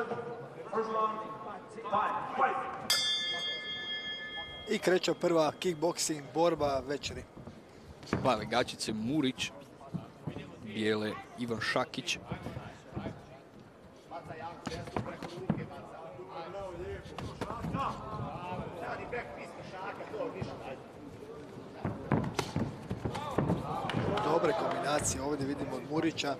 I kreće prva kickboxing borba večeri. Plave gačice Murić, bijele Ivan Šakić. Dobre kombinacije ovdje vidimo od Murića.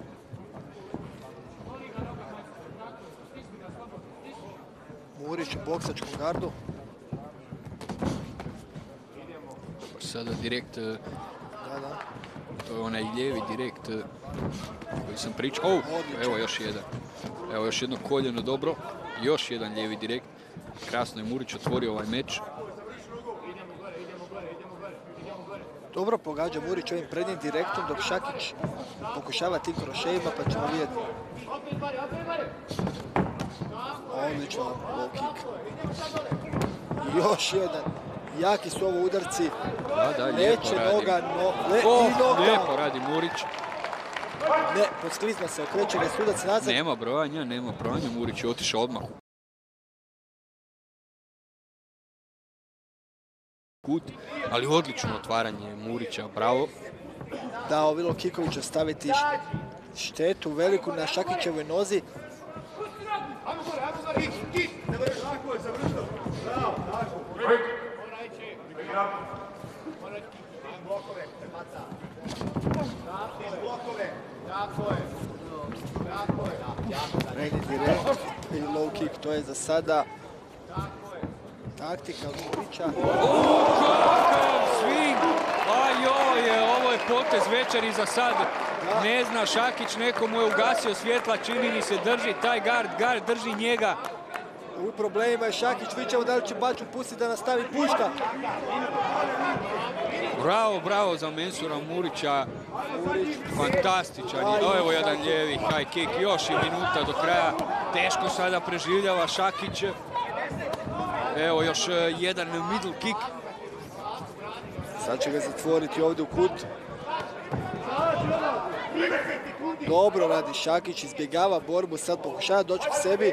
Murić u boksačkom gardu. Sada direkt, to je onaj lijevi direkt koji sam pričao. Evo još jedan. Evo još jedno koljeno dobro. Još jedan lijevi direkt. Krasno je Murić otvorio ovaj meč. Dobro pogađa Murić ovim prednjim direktom dok Šakić pokušava tim krošejima pa ćemo vidjeti. Odlično low kick. Još jedan. Jaki su ovo udarci. Da, lijepo radi. Lijepo radi Murić. Ne, posklizma se, okreće ga sudac nazad. Nema brojanja. Murić je otišao odmah u kut, ali odlično otvaranje Murića, bravo. Dao Vilo Kikovića staviti štetu veliku na Šakićevoj nozi. Prednji direkt i low kick, to je za sada taktika Murića. Kakav swing! Ovo je potez večeri za sad. Ne zna Šakić, neko mu je ugasio svjetla, čini mi se drži taj gard drži njega. U problemima je Šakić, vidimo da li će Baču pustiti da nastavi pušta. Bravo za Mensura Murića. Fantastičan je. Evo jedan lijevi high kick, još i minuta do kraja. Teško sada preživljava Šakić. Evo još jedan middle kick. Sad će ga zatvoriti ovdje u kut. Dobro radi Šakić, izbjegava borbu, sad pokušava doći k sebi.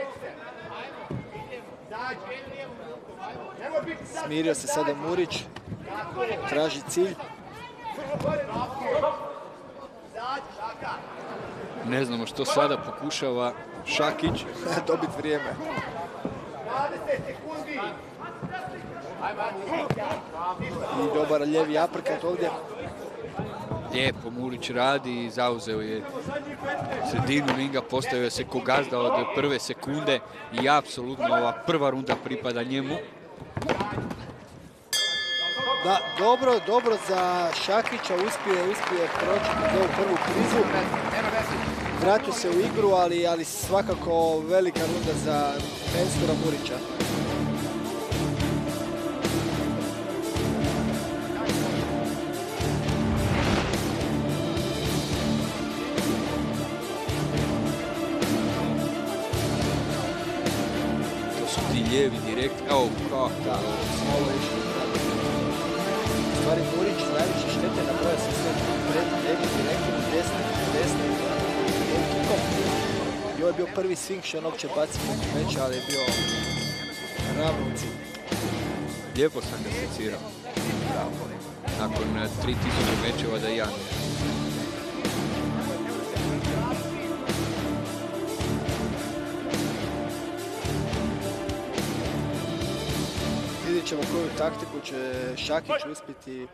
Smirio se sada Murić. Traži cilj. Ne znamo što sada pokušava Šakić. Dobiti vrijeme. I dobar lijevi aperkat ovdje. Lijepo Murić radi i zauzeo je sredinu ringa, postavio se ko gazda od prve sekunde i apsolutno ova prva runda pripada njemu. Da, dobro za Šakića, uspije proći ovu prvu krizu. Vratio se u igru, ali svakako velika runda za Mensura Murića. To su ti lijevi direkt, evo kako. Ovo je išlo. U stvari Murić najviše štete napravio se sve prednji direktom, desnim kikom. I ovo je bio prvi swing što onog će baciti meča, ali je bio ravno u cilju. Lijepo sam ga secirao. Nakon 3000 mečeva da i ja nešto. Vidjet ćemo koju taktiku će Šakić uspjeti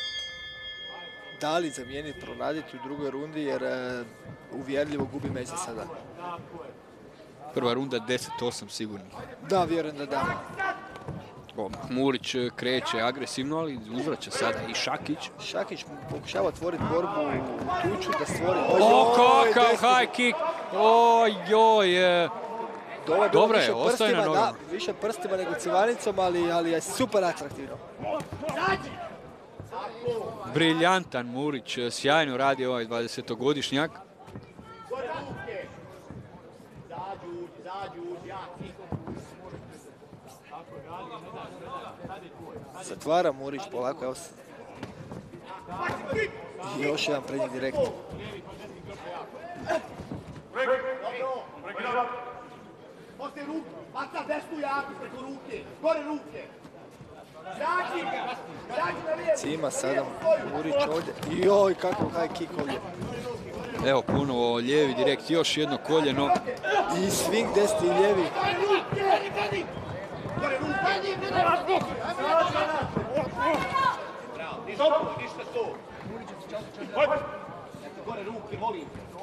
da li zamijeniti, proraditi u drugoj rundi, jer uvjerljivo gubi meč za sada. Prva runda 10-8 sigurno. Da, vjerujem da da. Murić kreće agresivno, ali uzvraća sada i Šakić. Šakić pokušava otvoriti borbu u tuču da stvori... Kakav high kick! Dobro je, ostaje na nogama. Više prstima nego civanicom, ali je super atraktivno. Briljantan Murić, sjajno radi ovaj 20-godišnjak. Zatvara Murić polako, evo se. I još jedan prednji direkt. Baca desnu jaku preko ruke, gore ruke. Zrači na lijevu. Cima sada Murić ovdje. Joj, kakav high kick ovdje. Evo ponovo lijevi direkt, još jedno koljeno. I swing desni i lijevi. Gore ruke. Ništa to. Gore ruke, molim.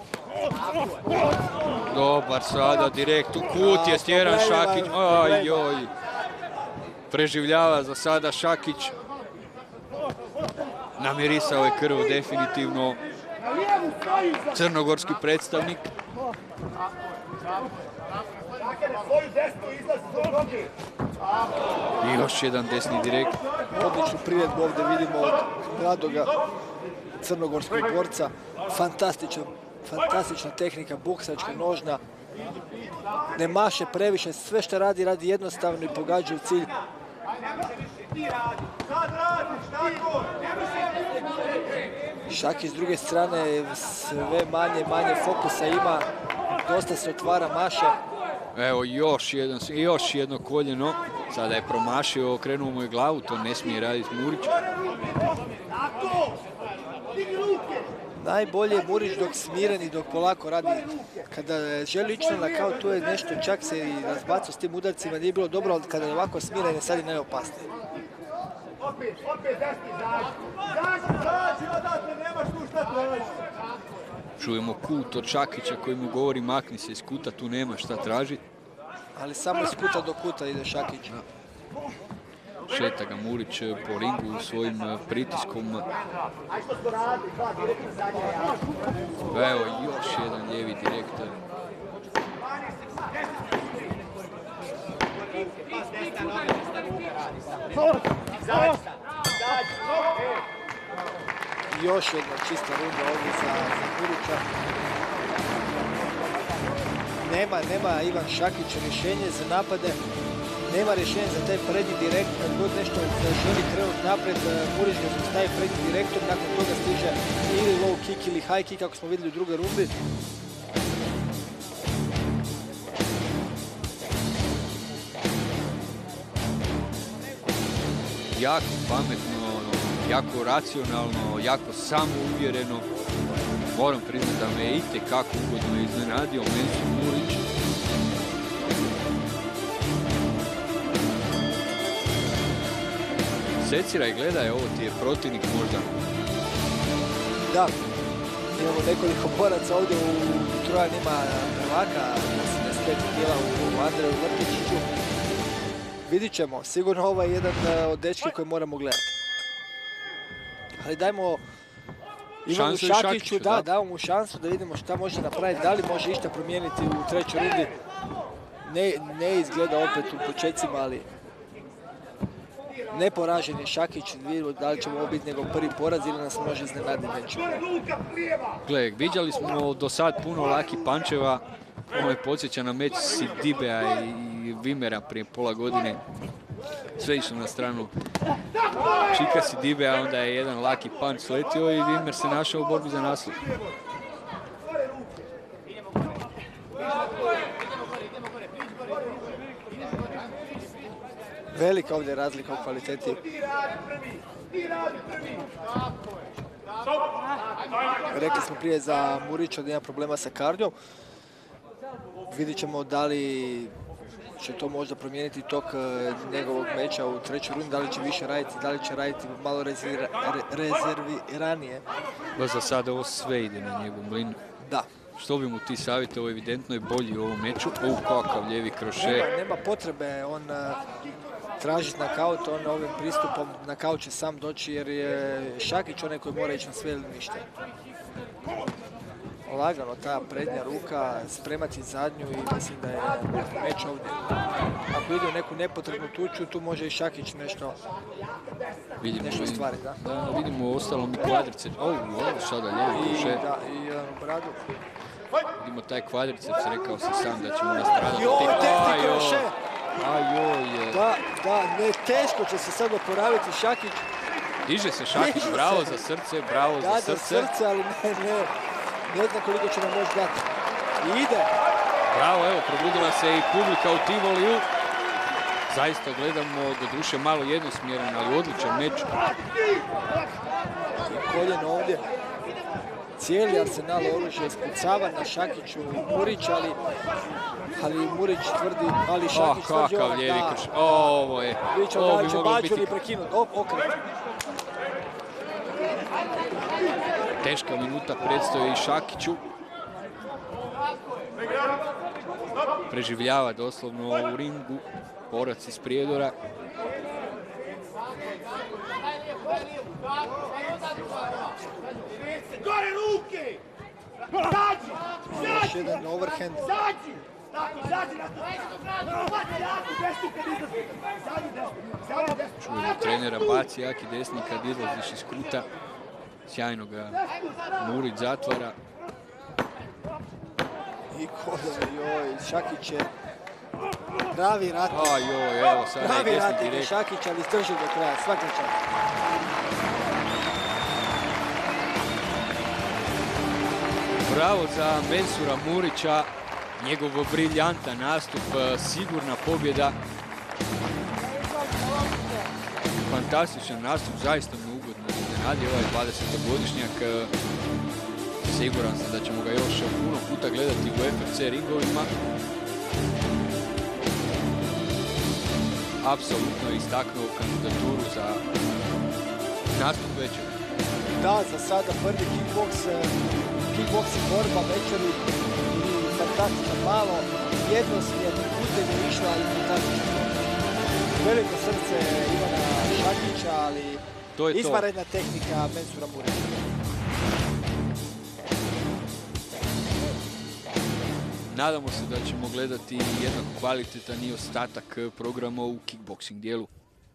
Dobar sada, direkt u kut je stjeran Šakić. Ajoj. Preživljava za sada Šakić. Namirisao je krv definitivno. Crnogorski predstavnik. I još jedan desni direkt. Odličnu priredbu ovdje vidimo od mladoga crnogorskog borca. Fantastična tehnika, boksačka, nožna. Ne maše previše, sve što radi jednostavno i pogađa u cilj. Šakić s druge strane sve manje fokusa ima, dosta se otvara, maše. Evo još jedno koljeno. Sada je promašio, okrenuo mu je glavu, to ne smije raditi Murić. Najbolje je Murić dok smiren i dok polako radi. Kada želi ići na knockout, tu je nešto, čak se i razbacao s tim udarcima, nije bilo dobro, ali kada je ovako smiren je sad i najopasnije. Opet desni, zađi, odatle, nemaš tu šta tražiš. Čujemo kut od Šakića koji mu govori makni se iz kuta, tu nema šta tražiti. Ali samo iz kuta do kuta ide Šakić. Šeta ga Murić po ringu svojim pritiskom. Evo još jedan lijevi direkt. Još jedna čista runda ovdje za Murića. Nema Ivan Šakić rješenje za napade. Nema rješenja za taj prednji direkt. Kad god nešto želi krenuti napred, Murić ga staje prednji direktor. Nakon toga stiže ili low kick ili high kick, kako smo vidjeli u drugoj rundi. Jako pametno, jako racionalno, jako samouvjereno. Moram priznati da me itekako ugodno iznenadio Menzo Murić. Seciraj, gledaj, ovo ti je protivnik možda. Da, imamo nekoliko boraca ovdje u Trojanima prvaka, 85 kila u Andreju Vrtičiću. Vidit ćemo, sigurno ovo je jedan od dečki koje moramo gledati. Ali dajmo Ivanu Šakiću, damo mu šansu da vidimo šta može napraviti, da li može išta promijeniti u trećoj rundi. Ne izgleda opet u početcima, ali neporažen je Šakić, vidimo da li će ovo biti njegov prvi poraz ili nas može iznenaditi već. Gle, viđali smo do sad puno lakih pančeva. Ovo me podsjeća na meč Sidibea i Vimera prije pola godine. Sve išlo na stranu Čika Sidibea, onda je jedan laki panč sletio i Vimer se našao u borbi za naslov. Velika ovdje razlika u kvaliteti. Rekli smo prije za Murića da ima problema sa kardijom. Vidit ćemo da li će to možda promijeniti tok njegovog meča u trećoj rundi, da li će više raditi, da li će raditi malo rezerviranije. Za sada ovo sve ide na njegov mlin. Da. Što bi mu ti savjetovao, evidentno je bolji u ovom meču. Kakav lijevi kroše. Nema potrebe on tražiti knockout, on ovim pristupom knockout će sam doći jer je Šakić onaj koji mora ići na sve ili ništa. Lagano ta prednja ruka, spremati zadnju i mislim da je meč ovdje. Ako ide u neku nepotrebnu tuču, tu može i Šakić nešto stvariti. Da, vidimo ostalom i kvadricep. Ovo sada lijevi kroše. I jedan u bradu. Vidimo taj kvadricep, rekao si sam da ćemo nastradati. Da, ne, teško će se sad oporaviti Šakić. Diže se Šakić, bravo za srce, bravo za srce. Da, za srce, ali ne znam koliko će nam moći dati. I ide. Bravo, evo, probudila se i publika u Tivoliju. Zaista gledamo, doduše malo jednosmjeran, ali odličan meč. Koljeno ovdje. Cijeli arsenal oružja ispucava na Šakiću i Murić, ali Murić tvrdi, ali Šakić tvrdi kakav lijevi krš. Ovo je, ovo bi moglo biti... Okret. Teška minuta predstoji i Šakiću. Preživljava doslovno u ringu, borac iz Prijedora. Gore ruke! Još jedan overhand. Čujemo trenera baci jaki desni kad izlaziš iz kuta. Sjajno ga Murić zatvara. I koljeno, Šakić je pravi ratnik. Evo sada je pravi desni ratnik direkt. Šakić, ali izdržao do kraja, svaka čast. Bravo za Mensura Murića, njegov briljantan nastup, sigurna pobjeda. Fantastičan nastup, zaista me ugodno iznenadio ovaj 20-godišnjak. Siguran sam da ćemo ga još puno puta gledati u FFC ringovima. Apsolutno je istaknuo kandidaturu za nastup večera. Da, za sada prvi kickboxing borba večeri i fantastično malo, jednosmjerno putem je išla, ali fantastično. Veliko srce Ivana Šakića, ali izvanredna tehnika Mensura Murića. Nadamo se da ćemo gledati jednako kvalitetan i ostatak programa u kickboxing dijelu.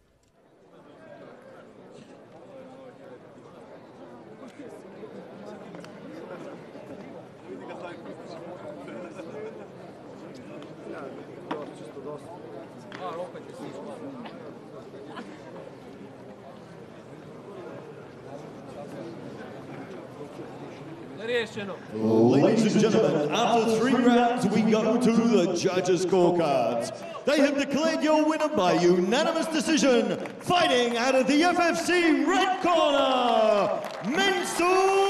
Ladies and gentlemen, after 3 rounds, we go to the judges' scorecards. They have declared your winner by unanimous decision, fighting out of the FFC red corner, Mensur